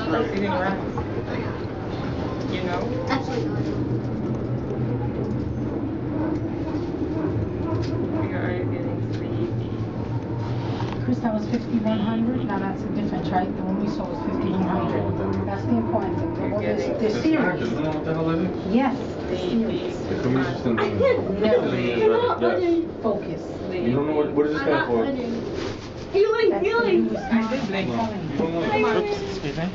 Sitting around. You know? Absolutely. We are getting sleepy. Chris, that was 5,100. Now that's the difference, right? The one we saw was 5,100. That's the important thing. Well, the series. Isn't that what the hell it is? Yes, the series. The commission stand. No. Yes. Focus. You don't know what is this stand for? Healing. I did blink. You don't know. Oops, excuse me.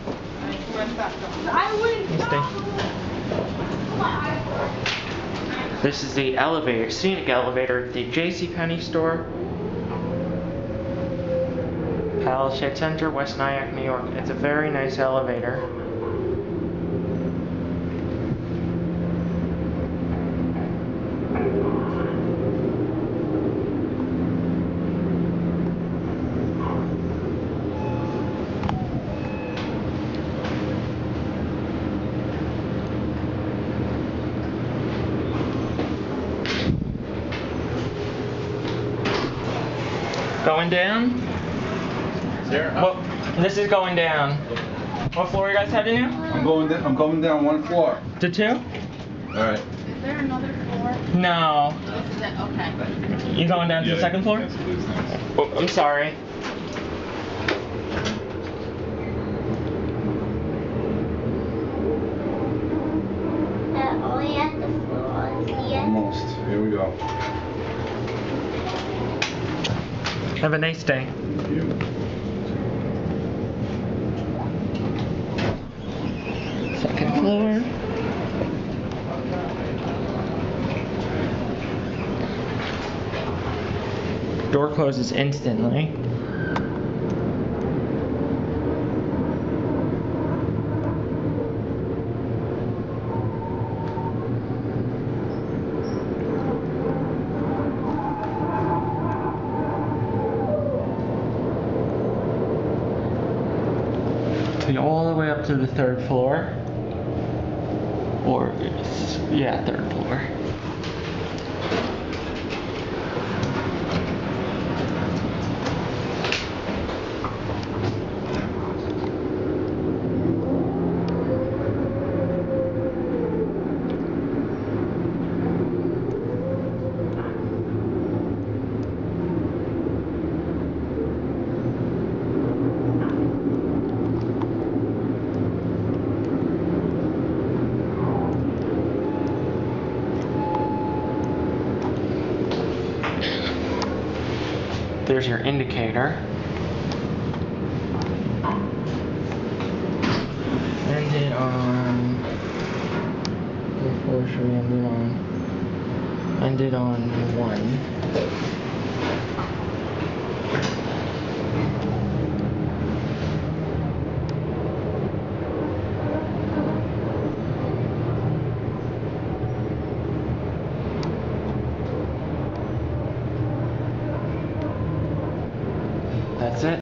This is the elevator, Scenic elevator at the JCPenney store. Palisades Center, West Nyack, New York. It's a very nice elevator. Going down? Well, this is going down. What floor are you guys heading to? I'm going down one floor. To 2? All right. Is there another floor? No. This is it. Okay. You going down to the second floor? Oh, I'm sorry. Only at the floors. Almost. Here we go. Have a nice day. Thank you. Second floor. Door closes instantly. All the way up to the 3rd floor. Or, yeah, 3rd floor. There's your indicator. Ended on... What floor should we end it on? Ended on 1. That's it.